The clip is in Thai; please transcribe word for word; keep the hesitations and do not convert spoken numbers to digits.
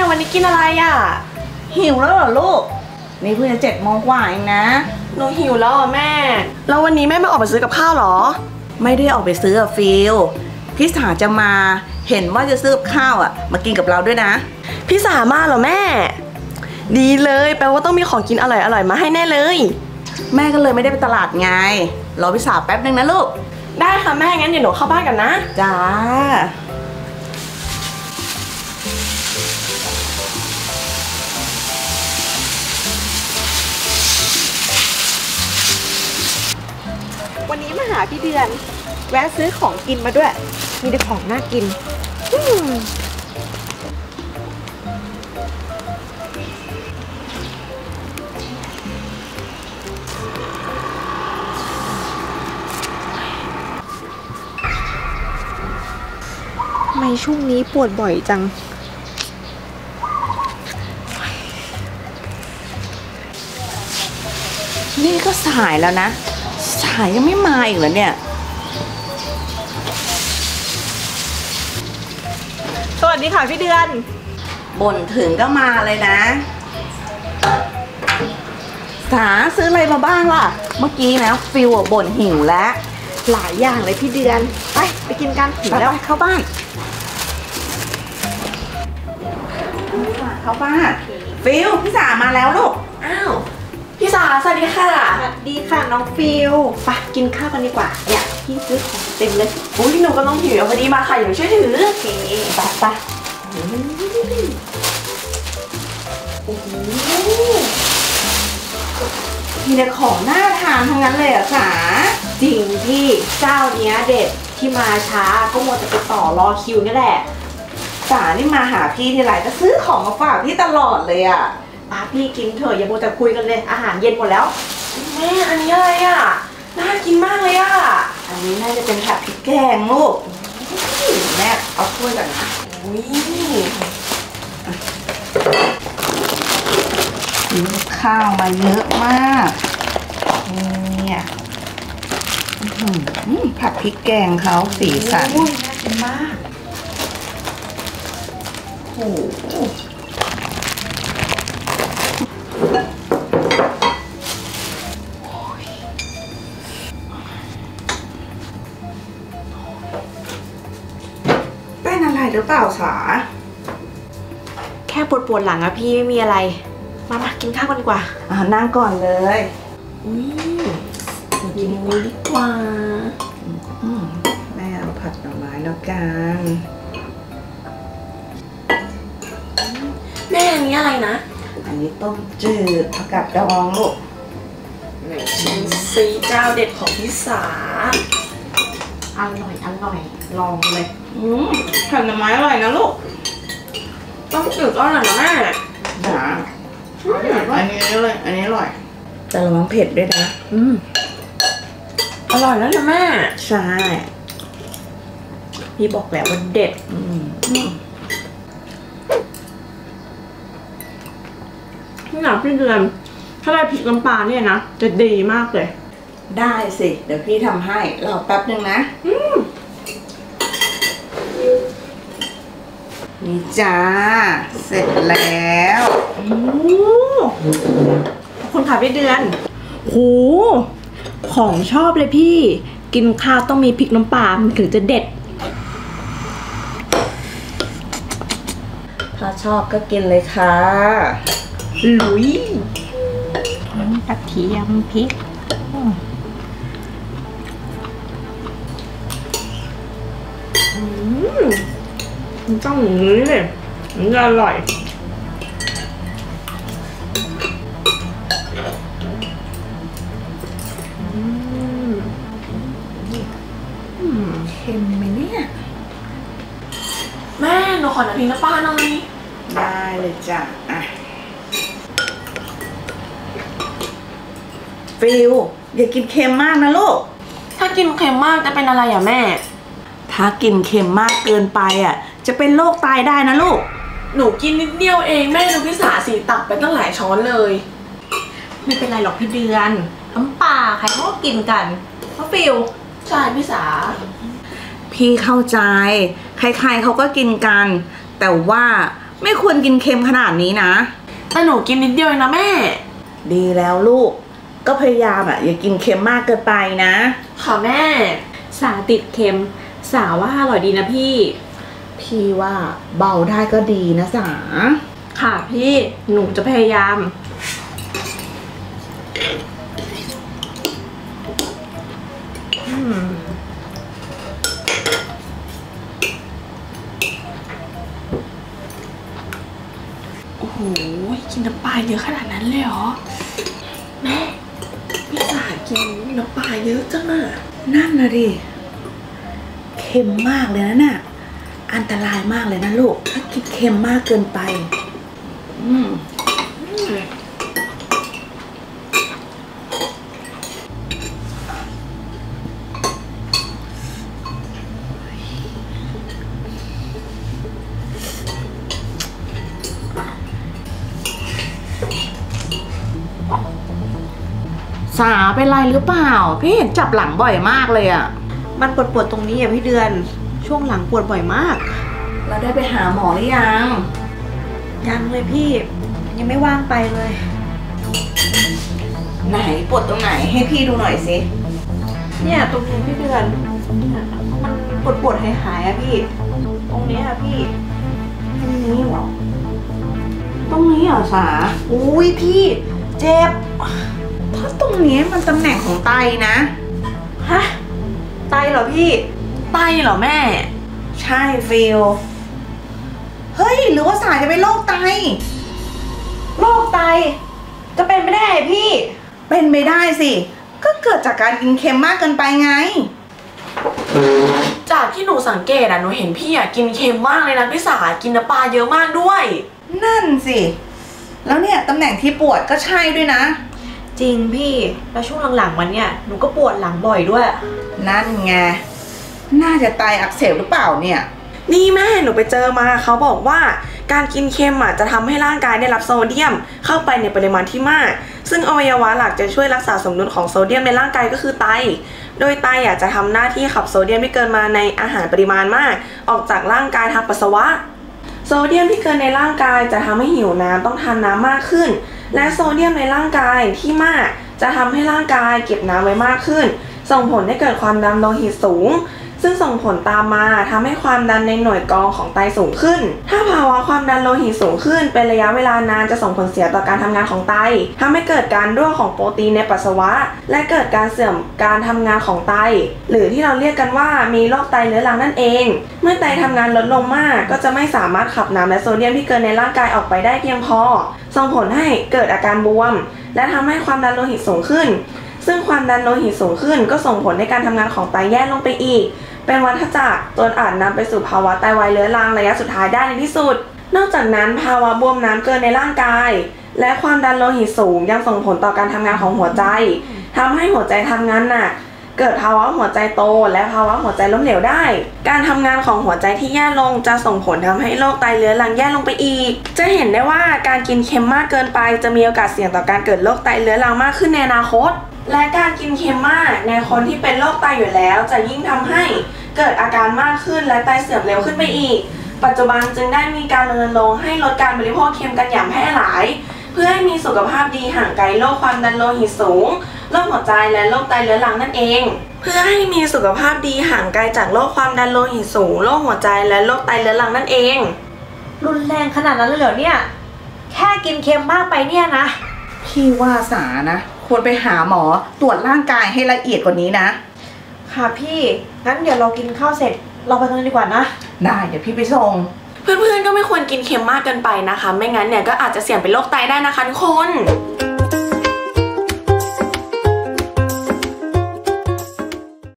วันนี้กินอะไรอ่ะหิวแล้วเหรอลูกนี่เพิ่งจะเจ็ดโมงกว่าเองนะหนูหิวแล้วอ่ะแม่แล้ววันนี้แม่ไม่ออกไปซื้อกับข้าวหรอไม่ได้ออกไปซื้ออะฟิลพี่สาจะมาเห็นว่าจะซื้อกับข้าวอ่ะมากินกับเราด้วยนะพี่สามาเหรอแม่ดีเลยแปลว่าต้องมีของกินอร่อยอร่อยมาให้แน่เลยแม่ก็เลยไม่ได้ไปตลาดไงรอพี่สาแป๊บนึงนะลูกได้ค่ะแม่งั้นเดี๋ยวหนูเข้าบ้านกันนะจ้าวันนี้มาหาพี่เดือนแวะซื้อของกินมาด้วยมีแต่ของน่ากินทำไมช่วงนี้ปวดบ่อยจังนี่ก็สายแล้วนะสายยังไม่มาอีกเหรอเนี่ยสวัสดีค่ะพี่เดือนบ่นถึงก็มาเลยนะสาซื้ออะไรมาบ้างล่ะเมื่อกี้นะฟิวบ่นหิวแล้วหลายอย่างเลยพี่เดือนไปไปกินกันหิวแล้วเข้าบ้านเข้าบ้านฟิวพี่สามาแล้วลูกอ้าวพี่สาสวัสดีค่ะสวัสดีค่ะน้องฟิวไปกินข้าวกันดีกว่าเนี่ยพี่ซื้อของเต็มเลยอุ้ยหนูก็ต้องหิวพอดีมาค่ะอยู่ช่วยถือโอเคไปไปโอ้โหมีแต่ของน่าทานทั้งนั้นเลยอะสาจริงพี่เจ้าเนี้ยเด็ดที่มาช้าก็มัวแต่ไปต่อรอคิวนี่แหละสานี่มาหาพี่ทีไรก็ซื้อของมาฝากพี่ตลอดเลยอะป้าพี่กินเถอะอย่ามัวแต่คุยกันเลยอาหารเย็นหมดแล้วแม่อันนี้อะไรอ่ะน่ากินมากเลยอ่ะอันนี้น่าจะเป็นผัดพริกแกงลูกแม่เอาถ้วยก่อนนะอุ้ยซื้อข้าวมาเยอะมากเนี่ยผัดพริกแกงเขาสีสันน่ากินมากโอ้เป็นอะไรหรือเปล่าสาแค่ปวดปวดหลังอะพี่ไม่มีอะไรมามากินข้าวกันดีกว่าอ่านั่งก่อนเลยอุ้ยกินนี้ดีกว่าแม่เอาผัดหน่อไม้แล้วกันแม่อันนี้อะไรนะอันนี้ต้มจืดผักกาดดองลูกไหนชิมซีเจ้าเด็ดของพี่สาอร่อยอร่อยลองเลยอืมผัดหน่อไม้อร่อยนะลูกต้มจืดก็อร่อยนะแม่จ้าอันนี้เลยอันนี้อร่อยแต่ระวังเผ็ดด้วยนะอืมอร่อยแล้วนะแม่ใช่พี่บอกแล้วว่าเด็ดอืมพี่หนาพี่เดือนถ้าได้พริกน้ำปลาเนี่ยนะจะดีมากเลยได้สิเดี๋ยวพี่ทำให้รอแป๊บนึงนะนี่จ้าเสร็จแล้วขอบคุณค่ะพี่เดือนโหของชอบเลยพี่กินข้าวต้องมีพริกน้ำปลามันถึงจะเด็ดถ้าชอบก็กินเลยค่ะลุยกระเทียมพริกมันต้องอย่างนี้เลยมันจะอร่อยเค็มไหมเนี่ยแม่หนูขอน้ำพริกน้ำปลาหน่อยได้เลยจ้ะอ่ะฟิวอย่ากินเค็มมากนะลูกถ้ากินเค็มมากจะเป็นอะไรอ่ะแม่ถ้ากินเค็มมากเกินไปอ่ะจะเป็นโรคตายได้นะลูกหนูกินนิดเดียวเองแม่ดูพี่สาสีตักไปตั้งหลายช้อนเลยไม่เป็นไรหรอกพี่เดือนน้ำปลาใครเขาก็กินกันเพราะฟิวใช่พี่สาพี่เข้าใจใครๆเขาก็กินกันแต่ว่าไม่ควรกินเค็มขนาดนี้นะแต่หนูกินนิดเดียวเองนะแม่ดีแล้วลูกก็พยายามอ่ะอย่ากินเค็มมากเกินไปนะค่ะแม่สาติดเค็มสาว่าอร่อยดีนะพี่พี่ว่าเบาได้ก็ดีนะสาค่ะพี่หนูจะพยายามโอ้โหกินน้ำปลาเยอะขนาดนั้นเลยเหรอแม่พี่สากินน้ำปลาเยอะจังอะนั่นนะดิเค็มมากเลยนะน่ะอันตรายมากเลยนะลูกถ้ากินเค็มมากเกินไปอืมสาเป็นไรหรือเปล่าพี่เห็นจับหลังบ่อยมากเลยอะมันปวดปวดๆตรงนี้อ่ะพี่เดือนช่วงหลังปวดบ่อยมากเราได้ไปหาหมอหรือยังยังเลยพี่ยังไม่ว่างไปเลยไหนปวดตรงไหนให้พี่ดูหน่อยสิเนี่ยตรงนี้พี่เดือนเนี่ยมันปวดปวดๆหายหายๆอะพี่ ตรงเนี้ยอะพี่ตรงนี้เหรอตรงนี้เหรอสาอุ้ยพี่เจ็บถ้าตรงนี้มันตำแหน่งของไตนะฮะไตเหรอพี่ไตเหรอแม่ใช่ฟิลเฮ้ยหรือว่าสาจะเป็นโรคไตโรคไตจะเป็นไม่ได้ไงพี่เป็นไม่ได้สิ ก็เกิดจากการกินเค็มมากเกินไปไงจากที่หนูสังเกตอะหนูเห็นพี่อะกินเค็มมากเลยนะพี่สากินน้ำปลาเยอะมากด้วยนั่นสิ แล้วเนี่ยตำแหน่งที่ปวดก็ใช่ด้วยนะจริงพี่แล้วช่วงหลังๆมันเนี่ยหนูก็ปวดหลังบ่อยด้วยนั่นไง น่าจะไตอักเสบหรือเปล่าเนี่ยนี่แม่หนูไปเจอมาเขาบอกว่าการกินเค็มอ่ะจะทำให้ร่างกายได้รับโซเดียมเข้าไปในปริมาณที่มาก ซึ่งอวัยวะหลักจะช่วยรักษาสมดุลของโซเดียมในร่างกายก็คือไต โดยไตอ่ะจะทำหน้าที่ขับโซเดียมที่เกินมาในอาหารปริมาณมาก ออกจากร่างกายทางปัสสาวะ โซเดียมที่เกินในร่างกายจะทำให้หิวน้ำต้องทานน้ำมากขึ้น และโซเดียมในร่างกายที่มากจะทำให้ร่างกายเก็บน้ำไว้มากขึ้น ส่งผลให้เกิดความดันโลหิตสูง ซึ่งส่งผลตามมาทำให้ความดันในหน่วยกรองของไตสูงขึ้น ถ้าภาวะความดันโลหิตสูงขึ้นเป็นระยะเวลานานจะส่งผลเสียต่อการทำงานของไตทำให้เกิดการรั่วของโปรตีนในปัสสาวะ และเกิดการเสื่อมการทำงานของไต หรือที่เราเรียกกันว่ามีโรคไตเรื้อรังนั่นเอง เมื่อไตทำงานลดลงมากก็จะไม่สามารถขับน้ำและโซเดียมที่เกินในร่างกายออกไปได้เพียงพอ ส่งผลให้เกิดอาการบวม และทำให้ความดันโลหิตสูงขึ้น ซึ่งความดันโลหิตสูงขึ้นก็ส่งผลในการทำงานของไตแย่ลงไปอีก เป็นวัฏจักรจนอาจนำไปสู่ภาวะไตวายเรื้อรังระยะสุดท้ายได้ในที่สุด นอกจากนั้นภาวะบวมน้ำเกินในร่างกาย และความดันโลหิตสูงยังส่งผลต่อการทำงานของหัวใจทำให้หัวใจทำงานหนักเกิดภาวะหัวใจโตและภาวะหัวใจล้มเหลวได้ การทำงานของหัวใจที่แย่ลงจะส่งผลทำให้โรคไตเรื้อรังแย่ลงไปอีก จะเห็นได้ว่าการกินเค็มมากเกินไปจะมีโอกาสเสี่ยงต่อการเกิดโรคไตเรื้อรังมากขึ้นในอนาคต และการกินเค็มมากในคนที่เป็นโรคไตอยู่แล้วจะยิ่งทำให้เกิดอาการมากขึ้นและไตเสื่อมเร็วขึ้นไปอีก ปัจจุบันจึงได้มีการรณรงค์ให้ลดการบริโภคเค็มกันอย่างแพร่หลาย เพื่อให้มีสุขภาพดีห่างไกลโรคความดันโลหิตสูงโรคหัวใจและโรคไตเรื้อรังนั่นเอง เพื่อให้มีสุขภาพดีห่างไกลจากโรคความดันโลหิตสูงโรคหัวใจและโรคไตเรื้อรังนั่นเองรุนแรงขนาดนั้นเลยเหรอเนี่ยแค่กินเค็มมากไปเนี่ยนะพี่ว่าสานะควรไปหาหมอตรวจร่างกายให้ละเอียดกว่านี้นะค่ะพี่งั้นเดี๋ยวเรากินข้าวเสร็จเราไปกันดีกว่านะได้เดี๋ยวพี่ไปส่งเพื่อนๆก็ไม่ควรกินเค็มมากเกินไปนะคะไม่งั้นเนี่ยก็อาจจะเสี่ยงเป็นโรคไตได้นะคะทุกคน